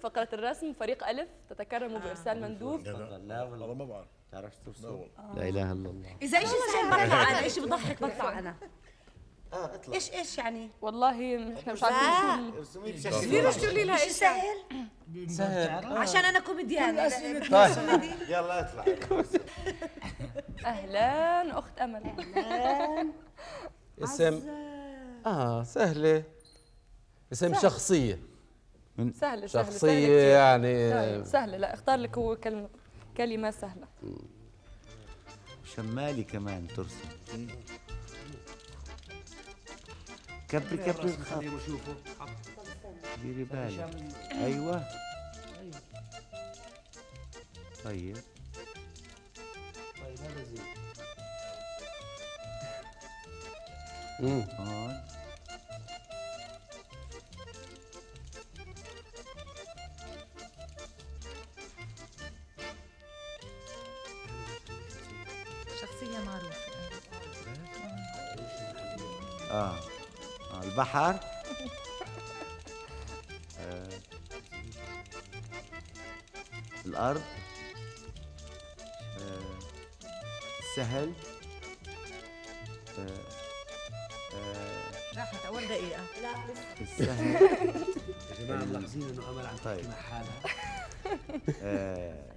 فقرة الرسم فريق ألف تتكرم بإرسال مندوب. لا والله ما بعرف. تعرفش ترسم؟ لا اله الا الله. اذا شيء سهل بطلع انا، شيء بضحك بطلع انا. اطلع. ايش يعني؟ والله احنا مش عارفين شو ارسمي بشكل كثير اشتري لها ايش سهل؟ سهل عشان انا كوميديان. طيب يلا اطلع. أهلا أخت أمل. اسم سهلة. اسم شخصية. سهلة شخصية يعني سهلة. لا اختار لك هو كلمة سهلة. شمالي كمان ترسم. كبري الخط. ديري بالك. ايوه طيب هذا زين. هون شخصية معروفة. البحر. الأرض. السهل. راحت أول دقيقة. لا السهل. يا جماعة ملاحظين إنه أمل عم تحكي مع حالها.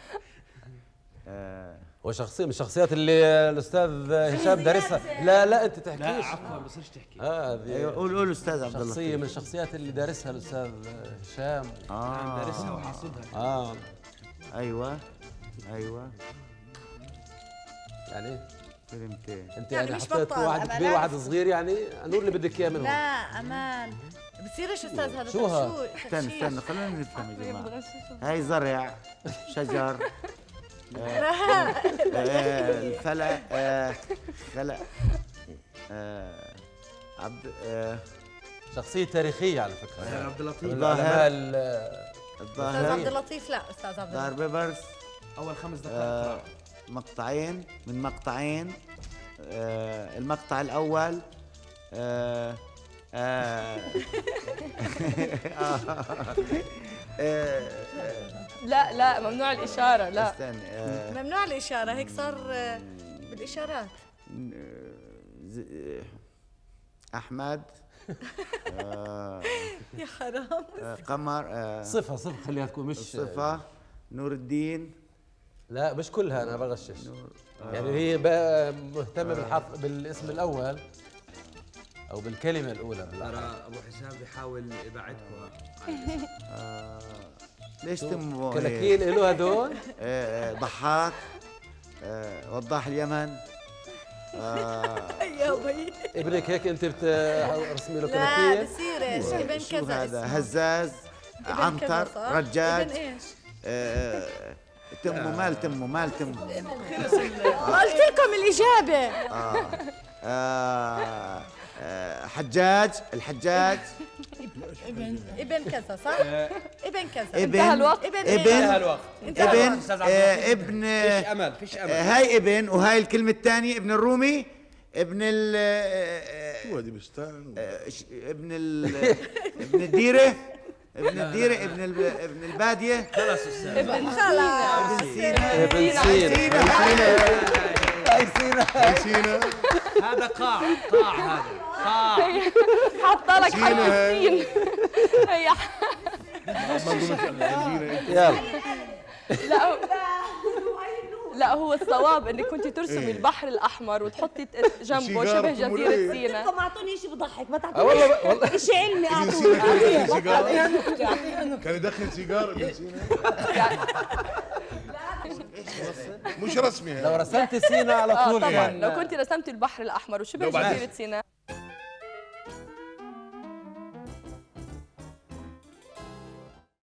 وشخصية من الشخصيات اللي الأستاذ هشام دارسها. لا أنت تحكيش. لا عفوا ما بصيرش تحكي. ايوه قول أستاذ عبد الله. شخصية من الشخصيات اللي دارسها الأستاذ هشام. دارسها وحاصدها. ايوه يعني كلمتين. انت يعني يعني مش حطيت بطال، واحد أبقى كبير لا وواحد صغير، يعني نور اللي بدك اياه منهم. لا امان بصيرش استاذ هذا. شو استنى خلينا نفهم يا جماعه. هاي زرع، شجر، الفلق، خلق، عبد شخصية تاريخية على فكرة. عبد اللطيف. العلماء استاذ عبد اللطيف. لا استاذ عبد دار اللطيف. بيبرس. أول 5 دقائق. مقطعين من مقطعين. المقطع الأول لا ممنوع الإشارة. لا استنى. ممنوع الإشارة. هيك صار بالإشارات. أحمد. يا حرام. قمر. صفة خليها تكون مش صفة. نور الدين. لا مش كلها، أنا بغشش. يعني هي بقى مهتمة بالاسم الأول أو بالكلمة الأولى. ترى أبو حسام بيحاول يبعدكم. ليش تم كلاكين له هدول؟ ضحاك. وضاح اليمن. يا بي ابنك هيك أنت بترسمي له لا كلاكين؟ بصير ايش ابن شو كذا هذا؟ اسمه. هزاز. عنتر. رجاج. ابن ايش؟ تمه مال تمه قلت لكم الإجابة. حجاج. الحجاج. ابن كذا صح؟ ابن كذا. انتهى الوقت. انتهى الوقت. ابن فيش أمل. هاي ابن، وهاي الكلمة الثانية ابن الرومي. ابن شو هذه بستان؟ ابن الديرة. ابن البادية. خلاص أستاذ. ابن سينا. هذا قاع هذا قاع. حاطه لك حرفين. هي يلا. لا هو الصواب انك كنت ترسمي البحر الاحمر وتحطي جنبه شبه جزيره سيناء. انتم اعطوني شيء بضحك. ما والله شيء علمي اعطوني. كان يدخن سيجار ابن سينا. مش رسمي. لو رسمت سينا على طول طبعا يعني. لو كنت رسمتي البحر الاحمر وشبه جزيره سيناء